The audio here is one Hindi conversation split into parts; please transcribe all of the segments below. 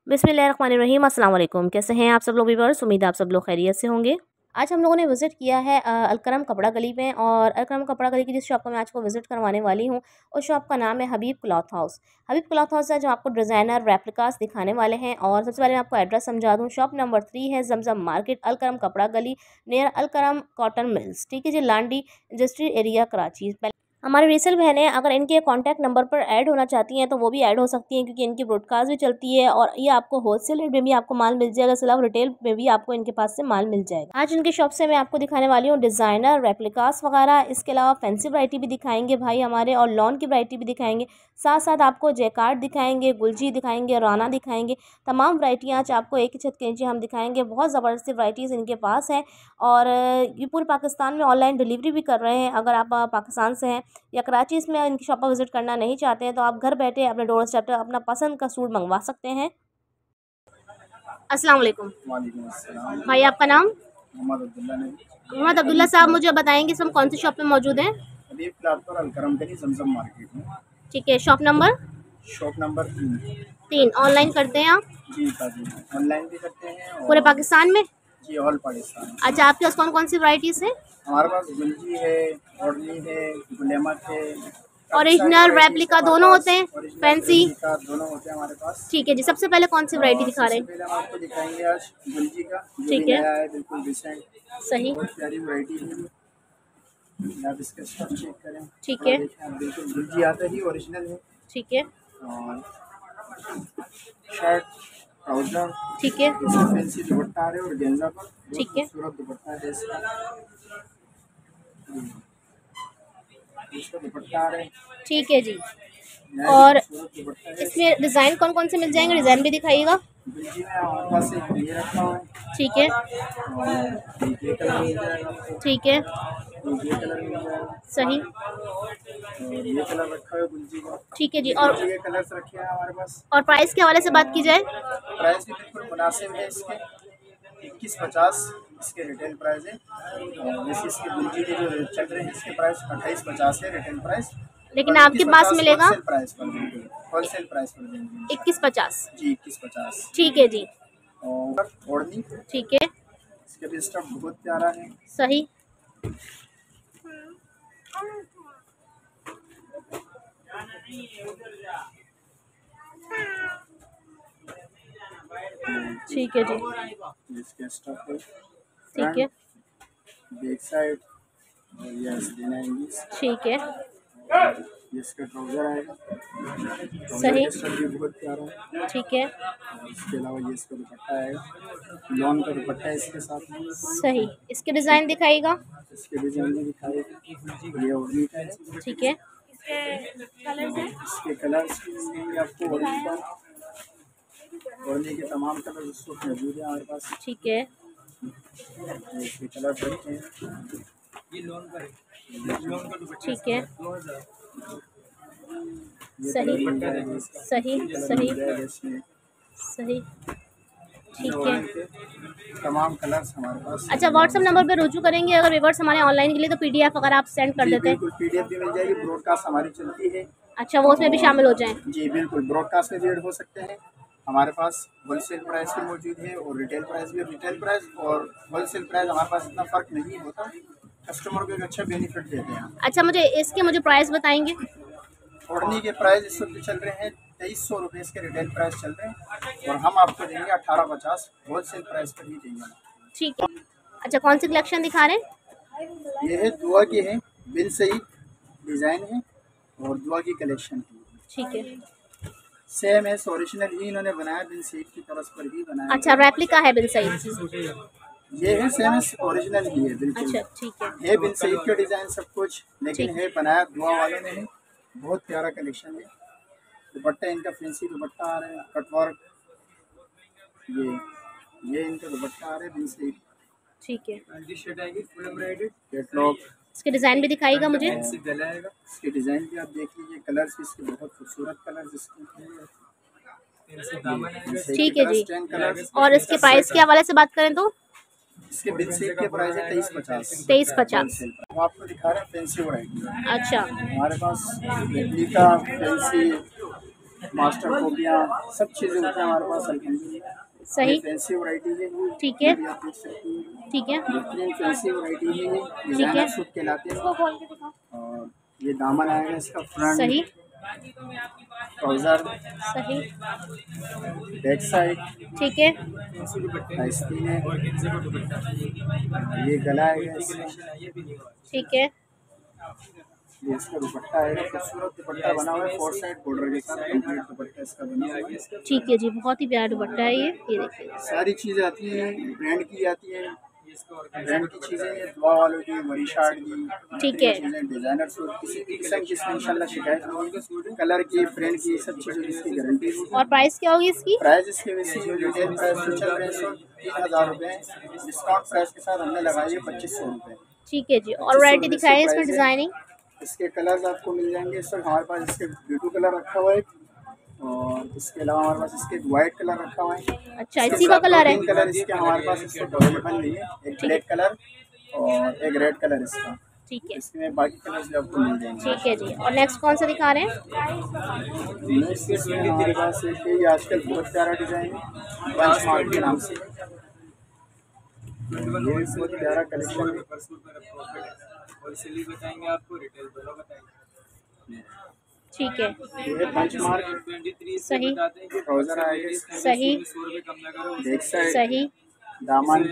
बिस्मिल्लाहिर्रहमानिर्रहीम। अस्सलाम वालेकुम। कैसे हैं आप सब लोग व्यूअर्स? उम्मीद है आप सब लोग खैरियत से होंगे। आज हम लोगों ने विज़िट किया है अलकरम कपड़ा गली में, और अलकरम कपड़ा गली की जिस शॉप को मैं आज को विज़िट करवाने वाली हूँ, उस शॉप का नाम है Habib cloth house. Habib cloth house है जो आपको डिज़ाइनर रेप्लिकास दिखाने वाले हैं। और सबसे पहले मैं आपको एड्रेस समझा दूँ। शॉप नंबर 3 है जमजम मार्केट, अलकरम कपड़ा गली, नियर अलकरम कॉटन मिल्स। ठीक है जी, लांडी इंडस्ट्रियल एरिया कराची। हमारे रीसेल बहनें अगर इनके कॉन्टैक्ट नंबर पर ऐड होना चाहती हैं तो वो भी ऐड हो सकती हैं, क्योंकि इनकी ब्रॉडकास्ट भी चलती है और ये आपको होलसेल रेट में भी आपको माल मिल जाएगा, सिर्फ रिटेल में भी आपको इनके पास से माल मिल जाएगा। आज इनकी शॉप से मैं आपको दिखाने वाली हूँ डिज़ाइनर रेप्लिकास वगैरह। इसके अलावा फैंसी वैरायटी भी दिखाएंगे भाई हमारे, और लॉन की वैरायटी भी दिखाएंगे। साथ साथ आपको जैकार्ड दिखाएंगे, गुलजी दिखाएंगे, राना दिखाएंगे। तमाम वैरायटियाँ आज आपको एक ही छत के नीचे हम दिखाएंगे। बहुत ज़बरदस्त वैरायटीज़ इनके पास है, और ये पूरे पाकिस्तान में ऑनलाइन डिलीवरी भी कर रहे हैं। अगर आप पाकिस्तान से हैं या कराची में इनकी शॉप पर विजिट करना नहीं चाहते हैं, तो आप घर बैठे अपने डोर स्टेप पर अपना पसंद का सूट मंगवा सकते हैं। अस्सलाम वालेकुम। वालेकुम अस्सलाम। भाई आपका नाम? मोहम्मद अब्दुल्ला ने। मोहम्मद अब्दुल्ला साहब, मुझे बताएंगे हम कौन सी शॉप पे मौजूद हैं? हबीब क्लॉथ पर अलकरम गली जमजम मार्केट में। ठीक है, shop number? Shop number 3। Online करते हैं आप? जी ताजी ऑनलाइन भी करते हैं और पूरे पाकिस्तान में? जी ऑल पाकिस्तान। अच्छा, आपके पास कौन कौन सी वैरायटीज़ हैं? हमारे पास गुलजी है, ओढ़नी है, गुलेमत है। ओरिजिनल रेप्लिका दोनों होते हैं? फैंसी दोनों होते हैं हमारे पास। ठीक है जी, सबसे पहले कौन सी वैरायटी दिखा रहे हैं? पहले हम आपको दिखाएंगे आज गुलजी का, जो ठीक भी है। नया है, बिल्कुल रिसेंट, सही। बहुत प्यारी वैरायटी है। आप इसका स्टफ चेक करें। ठीक है। बिल्कुल गुलजी आता ही ओरिजिनल है। ठीक है। और शर्ट, ट्राउजर, ठीक है। इसमें फैंसी दुपट्टा आ रहे हैं और गेंजा पर बहुत ठीक है। खूबसूरत दुपट्टा है इसका। इसका दुपट्टा आ रहे हैं, ठीक है जी। नया और खूबसूरत दुपट्टा है। इसमें डिज़ाइन कौन कौन से मिल जाएंगे? डिज़ाइन भी दिखाइएगा। गुलजी में हमारे पास एक ये रखा हुआ है, ठीक है। और ये कलर मिल जाएगा आपको, ठीक है। ये कलर मिल जाएगा, सही। और ये कलर रखा है गुलजी का। ठीक है जी। और गुलजी के कलर्स रखे हैं हमारे पास। प्राइस के हवाले से बात की जाए? प्राइस भी बिल्कुल मुनासिब है इसके, 2150 इसके रिटेल प्राइस है। और वैसे इसके गुलजी के जो चल रहे हैं इसके प्राइस 2850 है रिटेल प्राइस। लेकिन आपके पास मिलेगा होलसेल प्राइस पर देंगे, होलसेल प्राइस पर देंगे 2150। जी, 2150। ठीक है जी। और ओढ़नी, ठीक है। इसका भी स्टफ बहुत प्यारा है। सही। ठीक है जी। इसके स्टफ है, ठीक है। बैक साइड, और ये देना इंग्लिश। ठीक है। ये इसका ट्राउजर आएगा, सही। स्टफ भी बहुत प्यारा है। ठीक है। और इसके अलावा ये इसका दुपट्टा आएगा, लॉन का दुपट्टा है इसके साथ में। सही। इसके डिज़ाइन दिखाइएगा। इसके डिजाइन भी दिखाएगा, ये ओढ़नी का है। ठीक है। इसके कलर्स भी मिलेंगे आपको, ओढ़नी का, ओढ़नी के तमाम कलर इस वक्त मौजूद है हमारे पास। ठीक है। इसके कलर रखे हैं, ठीक है। ये सही। कलर मिल जाएगा इसका। सही। कलर सही। मिल जाएगा इसमें। सही। ठीक है। ओढ़नी के तमाम कलर्स हमारे पास। अच्छा, व्हाट्सअप नंबर पे रुजू करेंगे अगर व्यूअर्स हमारे ऑनलाइन के लिए, तो पीडीएफ अगर आप सेंड कर जी देते हैं? बिल्कुल, पीडीएफ भी मिल जाएगी, ब्रॉडकास्ट हमारी चलती है। अच्छा, वो उसमें भी शामिल हो जाएं? जी बिल्कुल, ब्रॉडकास्ट में भी ऐड हो सकते हैं। हमारे पास होलसेल प्राइस भी मौजूद है और रिटेल प्राइस भी। रिटेल प्राइस और होलसेल प्राइस हमारे पास इतना फ़र्क नहीं होता, कस्टमर को एक अच्छा बेनिफिट देते हैं। अच्छा, मुझे प्राइस बताएंगे? ओढ़नी के प्राइस इस वक्त चल रहे हैं 2300 रुपये, इसके रिटेल प्राइस चल रहे हैं, और हम आपको देंगे 1850 होलसेल प्राइस पर ही देंगे। ठीक है। अच्छा, कौन सी कलेक्शन दिखा रहे हैं? ये है दुआ की है, बिन सही डिज़ाइन है और दुआ की कलेक्शन है। ठीक है। सेम है, ओरिजिनल ही इन्होंने बनाया, बिन सईद की तरफ पर ही बनाया। अच्छा, रेप्लिका है बिन सईद? ये है सेम ओरिजिनल ही है बिल्कुल। अच्छा, ठीक है बिन सईद के डिज़ाइन सब कुछ, लेकिन ठीक। है बनाया दुआ वालों ने है। बहुत प्यारा कलेक्शन है। दुपट्टा इनका फैंसी दुपट्टा आ रहा है, कटवर्क, ये इनका दुपट्टा आ रहा है बिन सईद। ठीक है। कैटलॉग, इसके डिज़ाइन भी दिखाइएगा मुझे। इसके डिज़ाइन भी आप देख लीजिए, कलर्स भी इसके बहुत खूबसूरत कलर्स इसके। ठीक है जी। 10 कलर्स। और इसके प्राइस के हवाले से बात करें तो? इसके बिन सईद के प्राइस है 2350। 2350। हम आपको दिखा रहे हैं फैंसी वैरायटी। अच्छा। हमारे पास रेप्लिका, फैंसी, मास्टर कॉपियाँ सब चीज़ें होती हैं हमारे पास अल्हम्दुलिल्लाह। सही। फैंसी वैरायटी है, ठीक है। ये भी आप देख सकती हैं। ठीक है। बेहतरीन फैंसी वैरायटी है, ये ठीक है। डिज़ाइनर सूट कहलाते हैं। और ये दामन आएगा इसका, फ्रंट सही। ट्राउज़र, सही। बैक साइड, ठीक है। आस्तीन है, ये गला आएगा इसका, ठीक है। ये इसका दुपट्टा आएगा, खूबसूरत दुपट्टा बना हुआ है 4 साइड बॉर्डर के साथ, कंप्लीट दुपट्टा इसका बना हुआ है। ठीक है जी, बहुत ही प्यारा दुपट्टा है ये देखिए। सारी चीज़ें आती हैं, ब्रांड की आती हैं, ब्रांड की चीज़ें हैं, दुआ वालों की, वरीशार्ट की, ठीक है। चीज़ें, डिज़ाइनर सूट, किसी भी किस्म की इसमें इंशाल्लाह शिकायत नहीं है। कलर की, प्रिंट की, सब चीज़ों की इसकी गारंटी है। और प्राइस क्या होगी इसकी? प्राइस इसके वैसे जो रिटेल प्राइस जो चल रहे हैं 3000 रुपये, डिस्काउंट प्राइस के साथ हमने लगाई है 2500 रुपये। ठीक है जी। और वैरायटी दिखाई है इसमें डिजाइनिंग? इसके कलर्स आपको मिल जाएंगे। इस वक्त हमारे पास इसके ब्लू कलर रखा हुआ है, और इसके अलावा हमारे पास इसके वाइट कलर रखा हुआ है। अच्छा, इसी का कलर है? 3 कलर इसके हमारे पास इसके अवेलेबल नहीं है, एक ब्लैक कलर और एक रेड कलर इसका। ठीक है। इसमें बाकी कलर्स भी आपको मिल जाएंगे। ठीक है जी। और नेक्स्ट कौन सा दिखा रहे हैं? नेक्स्ट इसमें हमारे पास एक ये आजकल बहुत प्यारा डिज़ाइन है, पंच मार्क के नाम से, ये बहुत प्यारा कलेक्शन है। होलसेल बताएंगे आपको, रिटेल दोनों बताएंगे। ठीक है। ये पंच मार्क 23 सही। ट्राउजर आएगा, सही। 100 रुपये कम ना करो। बैक साइड, सही। दामन,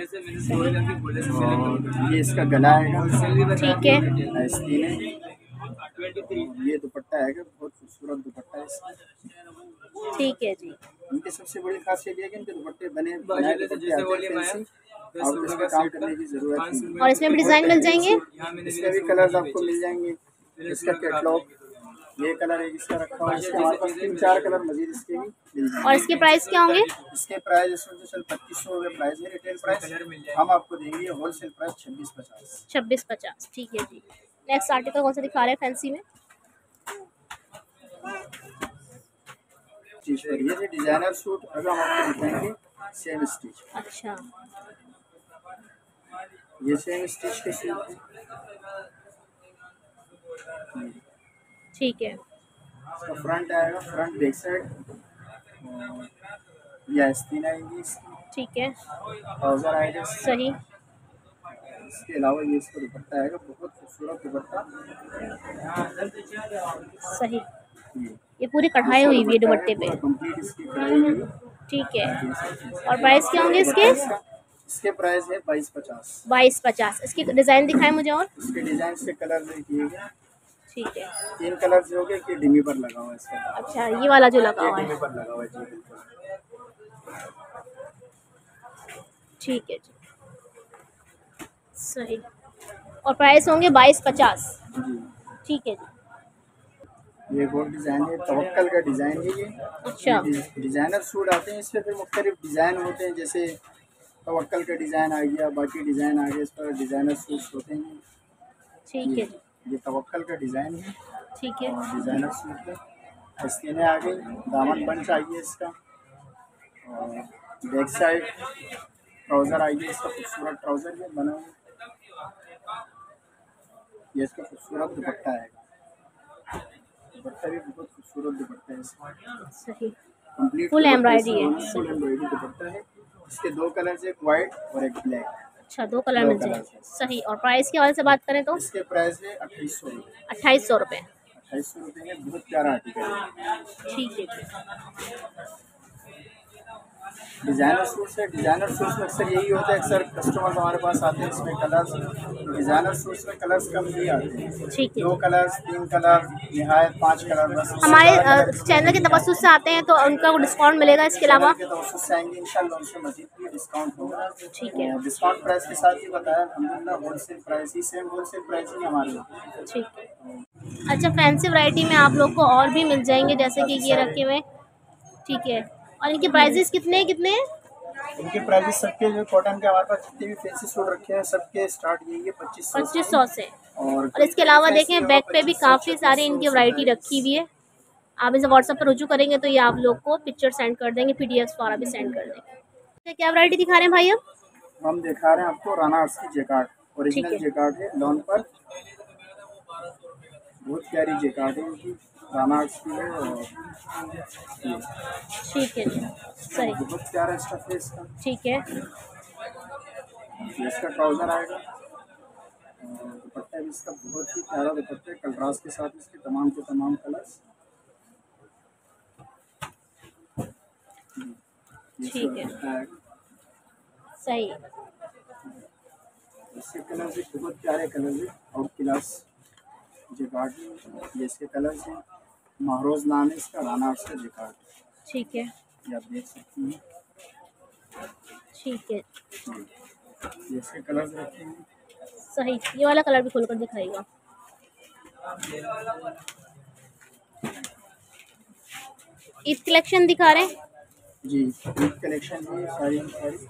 और ये इसका गला आएगा, ठीक है। आस्तीन है, ये दुपट्टा आएगा, बहुत खूबसूरत दुपट्टा है इसका। ठीक है जी। इनकी सबसे बड़ी खासियत ये है कि इनके दुपट्टे बनाए दुपट्टे आते हैं फैंसी, आपको इसमें काम करने की जरूरत नहीं। और इसमें भी डिजाइन मिल जाएंगे? इसमें भी कलर्स आपको मिल जाएंगे। इसका कैटलॉग, ये कलर एक इसका रखा हुआ है, इसके हमारे पास 3-4 कलर मजीद इसके भी मिल जाएंगे। और इसके प्राइस क्या होंगे? इसके प्राइस इस वक्त चल 2500 रुपये प्राइस है, रिटेल प्राइस हम आपको देंगे होलसेल प्राइस 2650। 2650। ठीक है जी। नेक्स्ट आर्टिकल कौन सा दिखा रहे हैं फैंसी में? ये जो डिजाइनर सूट अगर हम आपको दिखाएंगे सेम स्टिच। अच्छा। ये सेम स्टिच के सूट है। ठीक है। इसका फ्रंट आएगा, फ्रंट बैक साइड, ये आस्तीन आएगी इसकी, ठीक है। ट्राउजर आएगा इसका। सही। इसके अलावा ये इसका दुपट्टा आएगा, बहुत खूबसूरत दुपट्टा। सही। ये पूरी कढ़ाई हुई हुई है दुपट्टे पे। कंप्लीट इसकी कढ़ाई हुई है। ठीक है। और प्राइस क्या होंगे इसके? इसके प्राइस है 2250। 2250। इसकी डिजाइन दिखाएं मुझे। और इसके डिजाइन से कलर देखिए, ठीक है। 3 कलर जो होंगे कि डिमी पर लगा हुआ है इसका। अच्छा, ये वाला जो लगा ये हुआ डिमी है। पर लगा हुआ है जी, बिल्कुल। ठीक है जी। सही। और प्राइस होंगे 2250। जी, ठीक है जी। ये गोल्ड डिज़ाइन है, तवक्कल का डिज़ाइन है ये। अच्छा। डिज़ाइनर सूट आते हैं, इसमें फिर मुख्तलिफ डिज़ाइन होते हैं, जैसे तवक्कल का डिज़ाइन आ गया, बाकी डिज़ाइन आ गया, इस पर डिज़ाइनर सूट्स होते हैं। ठीक है जी। ये तवक्कल का डिज़ाइन है ठीक है। और डिज़ाइनर सूट है। आस्तीनें आ गई, दामन पंच आई है इसका, और बैक साइड ट्राउज़र आई है इसका, खूबसूरत ट्राउज़र ये बना हुआ। ये इसका खूबसूरत दुपट्टा आएगा, दुपट्टा भी बहुत खूबसूरत दुपट्टा है इसका। सही। कंप्लीट फुल एम्ब्रॉयडरी है। फुल एम्ब्रॉयडरी दुपट्टा है। इसके 2 कलर्स, एक वाइट और एक ब्लैक। अच्छा, 2 कलर मिल जाएंगे। सही। और प्राइस के हवाले से बात करें तो? इसके प्राइस है 2800 रुपये। 2800 रुपये। 2800 रुपये में बहुत प्यारा आर्टिकल है। ठीक है जी। डिज़ाइनर सूट्स है, डिज़ाइनर सूट्स में अक्सर यही होता है, अक्सर कस्टमर्स हमारे पास आते हैं इसमें कलर्स, डिज़ाइनर सूट्स में कलर्स कम ही आते हैं। ठीक है। 2 कलर्स, 3 कलर, निहायत 5 कलर बस। हमारे चैनल के तवज्जुह से आते हैं तो उनका डिस्काउंट मिलेगा इसके अलावा? उससे आएंगे इंशाल्लाह, उनसे मजीद भी डिस्काउंट होगा। ठीक है। डिस्काउंट प्राइस के साथ ही बताया अल्हम्दुलिल्लाह, होलसेल प्राइस ही, सेम होलसेल प्राइस ही हमारे। ठीक है। अच्छा, फैंसी वैरायटी में आप लोग को और भी मिल जाएंगे, जैसे कि ये रखे हुए। ठीक है। और इनके प्राइजेस कितने कितने हैं? इनके प्राइसेस सबके जो कॉटन के हमारे पास जितने भी फैंसी सूट रखे हैं सबके स्टार्ट यही है 2500 से। और इसके अलावा देखें बैक पे भी काफ़ी सारी इनकी वैरायटी रखी हुई है। आप इसे व्हाट्सएप पर रुजू करेंगे तो ये आप लोग को पिक्चर सेंड कर देंगे, पीडीएफ द्वारा भी सेंड कर देंगे। क्या वैरायटी दिखा रहे हैं भाई? अब हम दिखा रहे हैं आपको राना आर्ट्स की जैकार्ड, ओरिजिनल जैकार्ड है, लॉन पर बहुत प्यारी जैकार्ड है इनकी। राना आर्ट्स की है। और ये ठीक है जी, सही, बहुत प्यारा स्टफ है इसका। ठीक है। ये इसका ट्राउज़र आएगा। और दुपट्टा भी इसका बहुत ही प्यारा दुपट्टा है, कंट्रास्ट के साथ इसके तमाम के तमाम कलर्स। ठीक है, सही, इसके कलर भी बहुत प्यारे कलर है, आउट क्लास जेकार्ड। ये इसके कलर्स हैं। महरोज नाम है इसका, राना आर्ट्स का जेकार्ड। ठीक है, ये आप देख सकते हैं। ठीक है, ये इसके कलर्स रखे हैं। सही। ये वाला कलर भी खोलकर दिखाइएगा। ईद कलेक्शन दिखा रहे हैं। जी, ईद कलेक्शन भी सारी की सारी।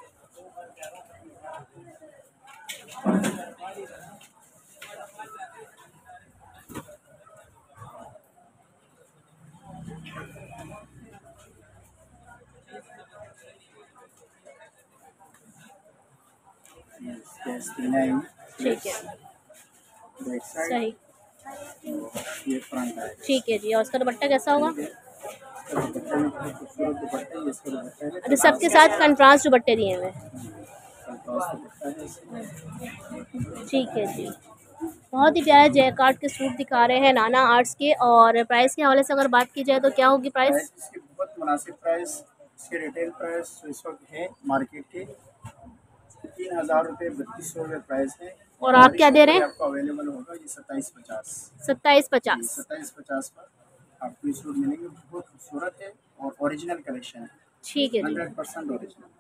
ठीक है, बैक साइड सही, ये फ्रंट है। ठीक है जी। और उसका दुपट्टा कैसा होगा? दुपट्टे में बहुत खूबसूरत दुपट्टा है। ये इसका दुपट्टा है, अच्छा, सबके साथ कंट्रास्ट दुपट्टे दिए हुए हैं। कंट्रास्ट दुपट्टा है इसमें। ठीक है जी। बहुत ही प्यारा जैकार्ड के सूट दिखा रहे हैं नाना आर्ट्स के। और प्राइस के हवाले से अगर बात की जाए तो क्या होगी प्राइस? प्राइस इसकी बहुत मुनासिब प्राइस। इसके रिटेल प्राइस इस वक्त है मार्केट के 3000 रुपये, 3200 रुपये प्राइस है। और आप क्या दे रहे हैं? आपको अवेलेबल होगा ये 2750। 2750। 2750 पर आपको ये सूट मिलेंगे। बहुत खूबसूरत है और ओरिजिनल कलेक्शन है, ठीक है जी, 100% ओरिजिनल।